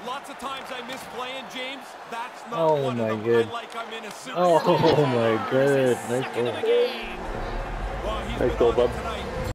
Lots of times I miss playing, James. That's not Oh one my of them. good. I like I'm in a super Oh stage. my good. Nice Second goal. of the game. Well, he's Nice been goal, on it bub. tonight.